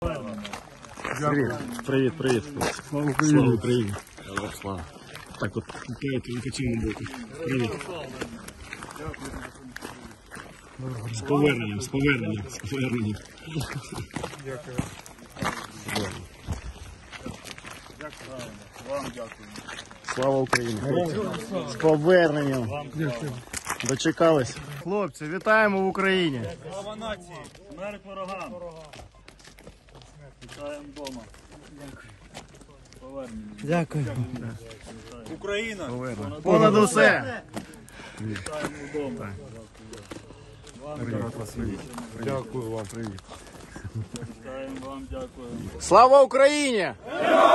Привіт, привіт, привіт. Слава Україні. Слава Україні. Слава. Так от, качаємо боку. Привіт. З поверненням, з поверненням, з поверненням. Дякую. Вам дякую. Слава Україні. З поверненням. Дочекались. Хлопці, вітаємо в Україні. Слава нації! Смерть ворогам! Вітаємо вдома. Повернення. Дякую. Україна! Понад усе. Вітаємо вдома. Дякую вам, привіт. Вітаємо вам, дякую. Слава Україні!